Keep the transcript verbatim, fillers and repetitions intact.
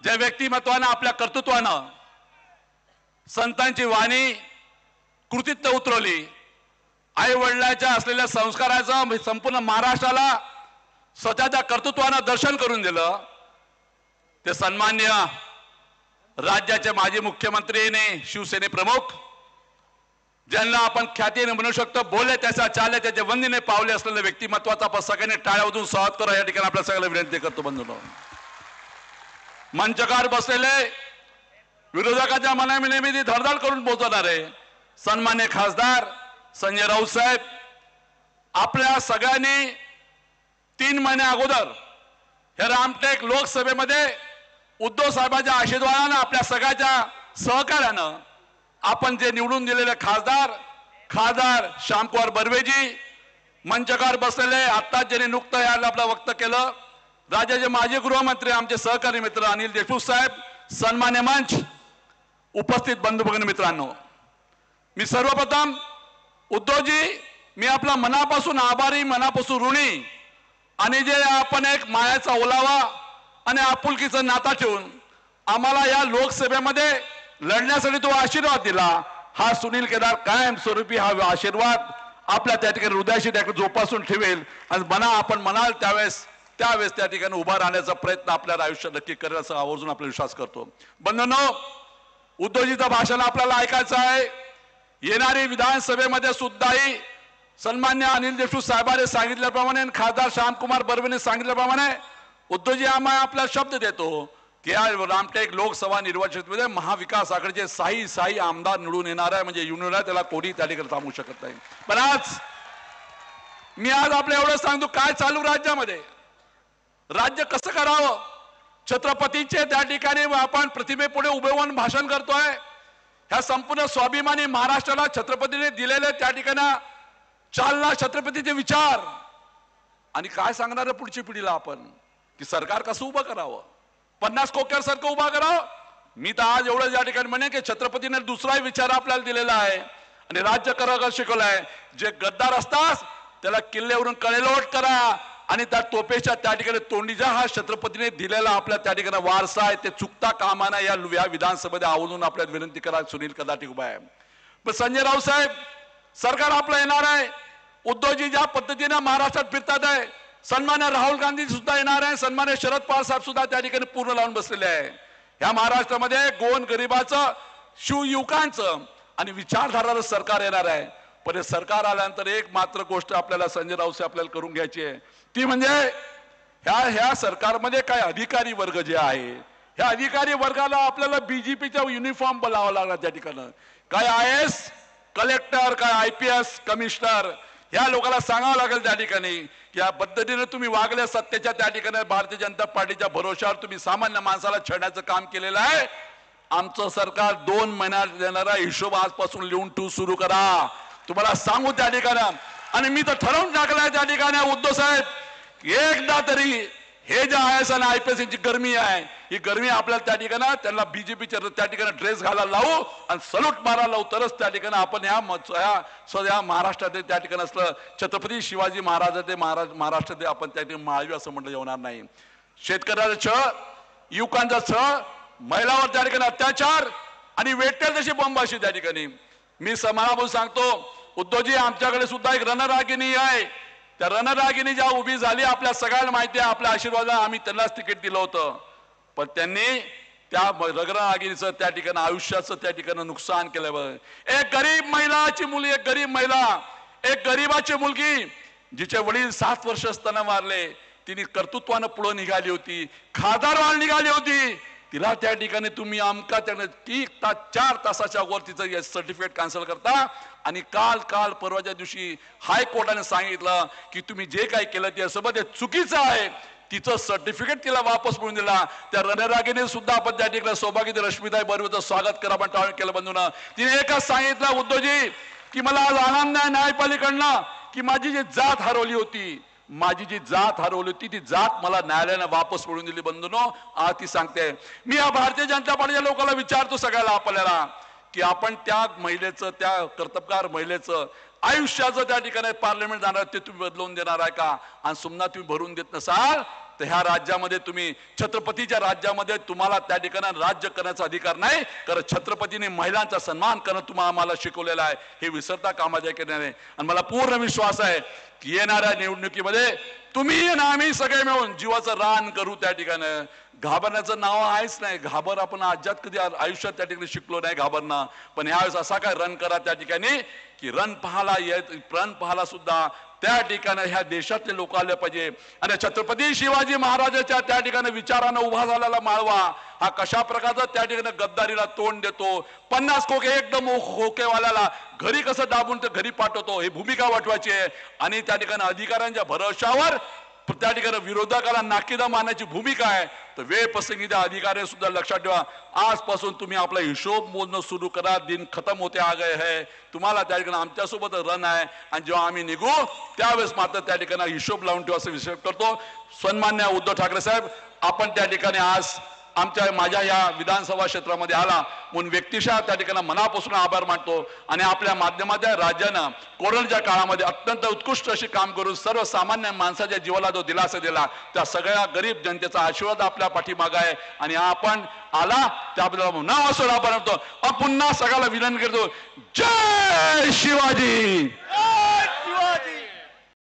त्या व्यक्तिमत्वानं आपल्या कर्तृत्वानं संतांची वाणी कृतीत उतरवली. आई वडिलांच्या असलेल्या संस्काराचं संपूर्ण महाराष्ट्राला स्वतःच्या कर्तृत्वानं दर्शन करून दिलं. ते सन्मान्य राज्याचे माजी मुख्यमंत्रीने शिवसेने प्रमुख ज्यांना आपण ख्यातीने म्हणू शकतो बोले त्याचा चाले त्याचे वंदीने पावले असलेल्या व्यक्तिमत्वाचा आपण सगळ्यांनी टाळ्या वाजवून स्वागत करा या ठिकाणी आपल्या सगळ्यांना विनंती करतो. बंधूंनो, मंचकार बसलेले विरोधकाच्या मनामध्ये नेहमी धडधड करून पोहोचवणारे सन्मान्य खासदार संजय राऊत साहेब, आपल्या सगळ्यांनी तीन महिन्या अगोदर हे रामटेक लोकसभेमध्ये उद्धव साहेबांच्या आशीर्वादानं आपल्या सगळ्याच्या सहकार्यानं आपण जे निवडून दिलेले खासदार खासदार श्यामकुमार बर्वेजी, मंचकार बसलेले आता ज्यांनी नुकतं याला आपलं वक्तव्य केलं राज्याचे माजी गृहमंत्री आमचे सहकारी मित्र अनिल देशमुख साहेब, सन्मान्य मंच, उपस्थित बंधू भगिनी मित्रांनो, मी सर्वप्रथम उद्धवजी मी आपला मनापासून आभारी, मनापासून ऋणी आणि जे आपण एक मायाचा ओलावा आणि आपुलकीचं नाता ठेवून आम्हाला या लोकसभेमध्ये लढण्यासाठी तो आशीर्वाद दिला, हा सुनील केदार कायम स्वरूपी हा आशीर्वाद आपल्या त्या ठिकाणी हृदयाशी त्या जोपासून ठेवेल आणि मना आपण म्हणाल त्यावेळेस त्यावेळेस त्या ठिकाणी उभा राहण्याचा प्रयत्न आपल्याला आयुष्यात नक्की करेल असं आवर्जून आपला विश्वास करतो. बंधूंनो, उद्धवजीचं भाषण आपल्याला ऐकायचं आहे. येणारी विधानसभेमध्ये सुद्धाही सन्मान्य अनिल देशमुख साहेबांनी सांगितल्याप्रमाणे खासदार श्यामकुमार बर्वेने सांगितल्याप्रमाणे उद्धवजी आम्हाला आपला शब्द देतो की या रामटेक लोकसभा निवडणुकीमध्ये महाविकास आघाडीचे साई साई आमदार निवडून येणार आहे. म्हणजे येऊन येणार त्याला कोणी त्या ठिकाणी थांबवू शकत नाही. पण आज मी आज आपल्या एवढं सांगतो काय चालू राज्यामध्ये, राज्य कसं करावं, छत्रपतीचे त्या ठिकाणी आपण प्रतिमेपुढे उभे होऊन भाषण करतोय. ह्या संपूर्ण स्वाभिमानी महाराष्ट्राला छत्रपतीने दिलेले त्या ठिकाणी चालना, छत्रपतीचे विचार आणि काय सांगणार पुढची पिढीला आपण की सरकार कसं उभं करावं, पन्नास कोक्यार सारखं उभा करावं. मी तर आज एवढं या ठिकाणी म्हणे की छत्रपतीने दुसराही विचार आपल्याला दिलेला आहे आणि राज्य करायला शिकवलंय. जे गद्दार असतात त्याला किल्ल्यावरून कडेलोट करा आणि त्या तोपेच्या त्या ठिकाणी तोंडीचा हा छत्रपतीने दिलेला आपल्या त्या ठिकाणी वारसा आहे, ते चुकता कामाना या विधानसभेमध्ये आवडून आपल्याला विनंती करा. सुनील कदाटी उभा आहे. पण संजय राऊत साहेब, सरकार आपलं येणार आहे. उद्धवजी ज्या पद्धतीने महाराष्ट्रात फिरतात आहे, सन्मान्य राहुल गांधी सुद्धा येणार आहे, सन्मान्य शरद पवार साहेब सुद्धा त्या ठिकाणी पूर्ण लावून बसलेले आहे. या महाराष्ट्रामध्ये गोन गरिबाचं, शिवयुवकांचं आणि विचारधाराचं सरकार येणार आहे. पण हे सरकार आल्यानंतर एक मात्र गोष्ट आपल्याला संजय राऊत साहेब आपल्याला करून घ्यायची आहे, ती म्हणजे ह्या ह्या सरकारमध्ये काय अधिकारी वर्ग जे आहे, ह्या अधिकारी वर्गाला आपल्याला बीजेपीचा युनिफॉर्म बोलावा लागला. त्या ठिकाणी काय आय एस कलेक्टर, काय आय पी एस कमिशनर, ह्या लोकांना सांगावं लागेल त्या ठिकाणी की या पद्धतीने तुम्ही वागले सत्तेच्या त्या ठिकाणी भारतीय जनता पार्टीच्या भरोशावर तुम्ही सामान्य माणसाला छळण्याचं काम केलेलं आहे. आमचं सरकार दोन महिन्यात देणारा हिशोब आजपासून लिहून ठेवू सुरू करा, तुम्हाला सांगू त्या ठिकाणी. आणि मी तर ठरवून टाकलंय त्या ठिकाणी उद्धव साहेब, एकदा तरी हे जे आय एस आणि आय पी एस ची गरमी आहे, ही गरमी आपल्याला त्या ठिकाणी त्यांना बीजेपीच्या त्या ठिकाणी ड्रेस घालायला लावू आणि सल्यूट मारायला लावू, तरच त्या ठिकाणी आपण ह्या महाराष्ट्रात त्या ठिकाणी असलं छत्रपती शिवाजी महाराजाचे महाराज महाराष्ट्रात आपण त्या ठिकाणी माळावी असं म्हटलं जेवणार नाही. शेतकऱ्याचा छळ, युवकांचा छळ, महिलावर त्या ठिकाणी अत्याचार आणि वेटेल तशी बॉम्बाशी त्या ठिकाणी मी समानापासून सांगतो उद्धवजी, आमच्याकडे सुद्धा एक रणरागिणी आहे. त्या रणरागिणी ज्या उभी झाली आपल्या सगळ्यांना माहिती आहे, आपल्या आशीर्वादाने आम्ही त्यांनाच तिकीट दिलं होतं. पण त्यांनी त्या रणरागिणीचं त्या ठिकाणी आयुष्याचं त्या ठिकाणी नुकसान केलं. एक गरीब महिलाची मुलगी, एक गरीब महिला, एक गरीबाची मुलगी जिचे वडील सात वर्ष असताना मारले, तिने कर्तृत्वानं पुढे निघाली होती, खासदार व्हायला निघाली होती. तिला त्या ठिकाणी तुम्ही आमका त्या ती तास चार तासाच्या वर तिचं सर्टिफिकेट कॅन्सल करता आणि काल काल परवाच्या दिवशी हायकोर्टाने सांगितलं की तुम्ही जे काही केलं ते सोबत ते चुकीचं आहे. तिचं सर्टिफिकेट तिला वापस मिळून दिला. त्या रणरागिने सुद्धा आपण त्या ठिकाणी सौभाग्य रश्मिताई बर्वेचं स्वागत करा पण टाळून केलं. बंधूंना तिने एकच सांगितलं उद्धवजी की मला आज आनंद आहे न्यायपालिकेकडनं की माझी जी जात हरवली होती, माझी जी जात हरवली होती ती जात मला न्यायालयाने वापस मिळवून दिली. बंधूंनो, आज ती सांगते. मी या भारतीय जनता पार्टीच्या लोकांना विचारतो सगळ्याला आपल्याला की आपण त्या महिलेचं, त्या कर्तबगार महिलेचं आयुष्याचं त्या ठिकाणी पार्लमेंट जाणार ते तुम्ही बदलवून देणार आहे का? आणि सुमना तुम्ही भरून देत नसाल तर ह्या राज्यामध्ये तुम्ही छत्रपतीच्या राज्यामध्ये तुम्हाला त्या ठिकाणी राज्य करण्याचा अधिकार नाही, कारण छत्रपतीने महिलांचा सन्मान करणं तुम्हाला आम्हाला शिकवलेलं आहे, हे विसरता कामाच्या केले नाही. आणि मला पूर्ण विश्वास आहे की येणाऱ्या निवडणुकीमध्ये तुम्ही आणि आम्ही सगळे मिळून जीवाचं रान करू. त्या ठिकाणी घाबरण्याचं नाव आहेच नाही. घाबर आपण आज्यात कधी आयुष्यात त्या ठिकाणी शिकलो नाही घाबरणं, पण ह्यावेळेस असा काय रन करा त्या ठिकाणी की रन पाहायला येत रन पाहायला सुद्धा त्या ठिकाणी ह्या देशातले लोक आले पाहिजे. आणि छत्रपती शिवाजी महाराजांच्या त्या ठिकाणी विचारानं उभा झालेला माळवा हा कशा प्रकारचा त्या ठिकाणी गद्दारीला तोंड देतो, पन्नास खोके एकदम खोकेवाल्याला घरी कसं दाबून तर घरी पाठवतो, ही भूमिका वाटवायची आहे. आणि त्या ठिकाणी अधिकाऱ्यांच्या भरोशावर त्या ठिकाणी विरोधकाला नाकीदा मारण्याची भूमिका आहे. तर वेळ प्रसंगी त्या अधिकारी सुद्धा लक्षात ठेवा, आजपासून तुम्ही आपला हिशोब मोजणं सुरू करा. दिन खतम होते आ गए है. तुम्हाला त्या ठिकाणी आमच्यासोबत रन आहे आणि जेव्हा आम्ही निघू त्यावेळेस मात्र त्या ठिकाणी हिशोब लावून ठेवा असं विषय करतो. सन्मान्य उद्धव ठाकरे साहेब, आपण त्या ठिकाणी आज आमच्या माझ्या या विधानसभा क्षेत्रामध्ये आला म्हणून व्यक्तिशः त्या ठिकाणी मनापासून आभार मानतो. आणि आपल्या माध्यमाच्या राज्यानं कोरोनाच्या काळामध्ये अत्यंत उत्कृष्ट अशी काम करून सर्वसामान्य माणसाच्या जीवाला जो दिलासा दिला त्या सगळ्या गरीब जनतेचा आशीर्वाद आपल्या पाठीमागे आहे. आणि आपण आला त्याबद्दल नाव असो आभार मानतो. पुन्हा सगळ्याला विनंती करतो, जय शिवाजी.